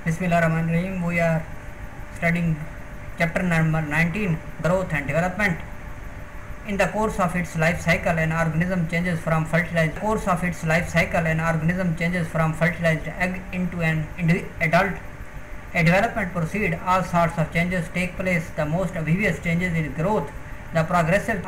Bismillahirrahmanirrahim. We are studying chapter number 19, growth and development. In the course of its life cycle, an organism changes from fertilized egg into an adult. A development proceeds. All sorts of changes take place. The most obvious changes in growth. The progressive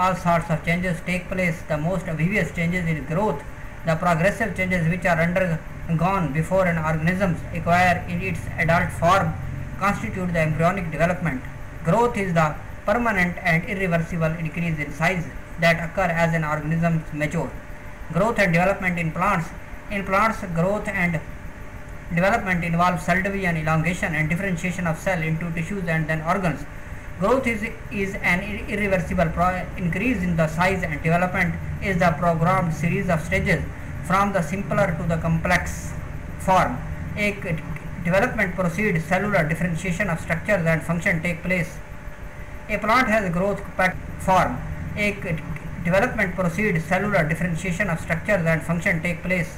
changes which are undergone before an organism acquire in its adult form constitute the embryonic development. Growth is the permanent and irreversible increase in size that occur as an organism matures. Growth and development in plants. In plants, growth and development involves cell division, elongation and differentiation of cell into tissues and then organs. Growth is an irreversible increase in the size, and development is the programmed series of stages from the simpler to the complex form. A development proceeds. Cellular differentiation of structures and function take place. A plant has growth form. A development proceeds. Cellular differentiation of structures and function take place.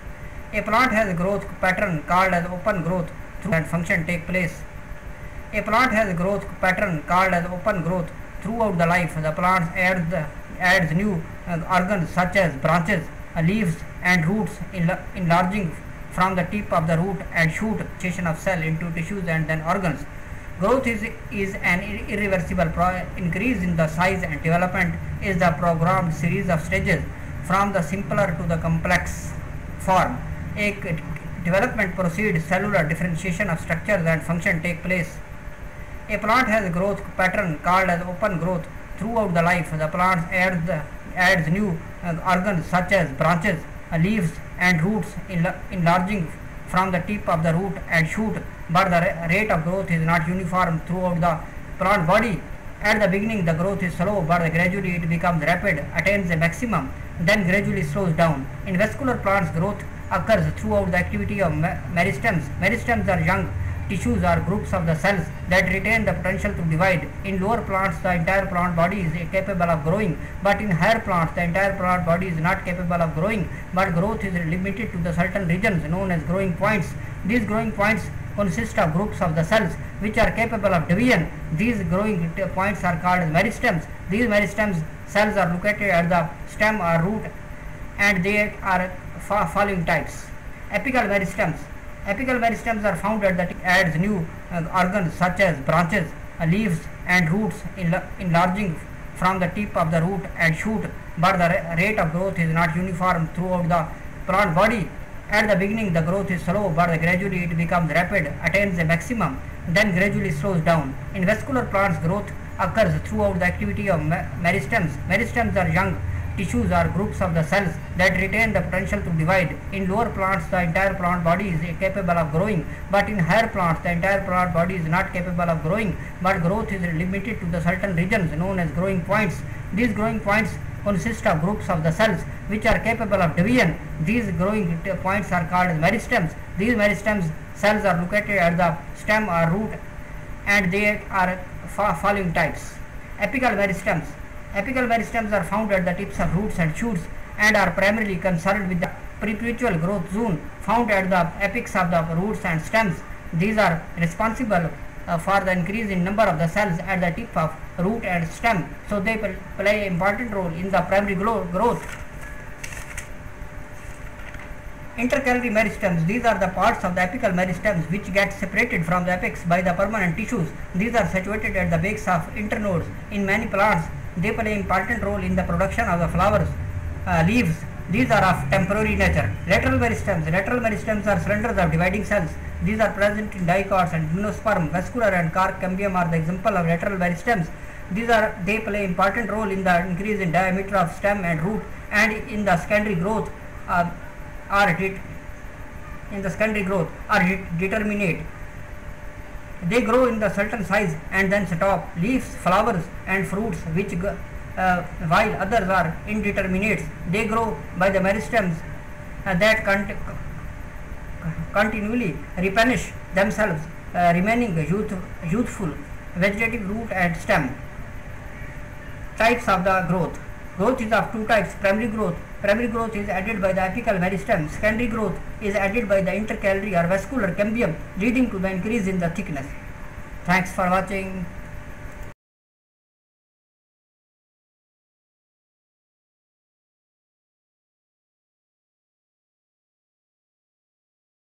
A plant has growth pattern called as open growth and function take place. A plant has growth pattern called as open growth throughout the life. The plant adds new organs such as branches, leaves and roots, enlarging from the tip of the root and shoot differentiation of cell into tissues and then organs. Growth is an irreversible increase in the size, and development is the programmed series of stages from the simpler to the complex form. A development proceeds. Cellular differentiation of structures and function take place. A plant has growth pattern called as open growth throughout the life. The plant adds new organs such as branches, leaves and roots, enlarging from the tip of the root and shoot, but the rate of growth is not uniform throughout the plant body. At the beginning the growth is slow, but gradually it becomes rapid, attains a maximum, then gradually slows down. In vascular plants, growth occurs throughout the activity of meristems. Meristems are young tissues or groups of the cells that retain the potential to divide. In lower plants, the entire plant body is capable of growing, but in higher plants, the entire plant body is not capable of growing, but growth is limited to the certain regions known as growing points. These growing points consist of groups of the cells which are capable of division. These growing points are called as meristems. These meristems cells are located at the stem or root, and they are following types. Apical meristems. Apical meristems are found at the tip, adds new organs such as branches, leaves and roots, enlarging from the tip of the root and shoot, but the rate of growth is not uniform throughout the plant body. At the beginning the growth is slow, but gradually it becomes rapid, attains a maximum, then gradually slows down. In vascular plants, growth occurs throughout the activity of meristems. Meristems are young tissues or groups of the cells that retain the potential to divide. In lower plants, the entire plant body is capable of growing, but in higher plants, the entire plant body is not capable of growing, but growth is limited to the certain regions known as growing points. These growing points consist of groups of the cells which are capable of division. These growing points are called as meristems. These meristems cells are located at the stem or root, and they are following types. Apical meristems. Apical meristems are found at the tips of roots and shoots and are primarily concerned with the perpetual growth zone found at the apex of the roots and stems. These are responsible for the increase in number of the cells at the tip of root and stem, so they play an important role in the primary growth. Intercalary meristems. These are the parts of the apical meristems which get separated from the apex by the permanent tissues. These are situated at the base of internodes. In many plants, they play an important role in the production of the flowers, leaves. These are of temporary nature. Lateral meristems. Lateral meristems are cylinders of dividing cells. These are present in dicots and gymnosperm. Vascular and cork cambium are the example of lateral meristems. They play an important role in the increase in diameter of stem and root, and in the secondary growth are determinate. They grow in the certain size and then stop. Leaves, flowers and fruits while others are indeterminate. They grow by the meristems that continually replenish themselves, remaining youthful. Vegetative root and stem. Types of the growth. Growth is of two types: primary growth Primary growth is added by the apical meristem. Secondary growth is added by the intercalary or vascular cambium, leading to the increase in the thickness. Thanks for watching.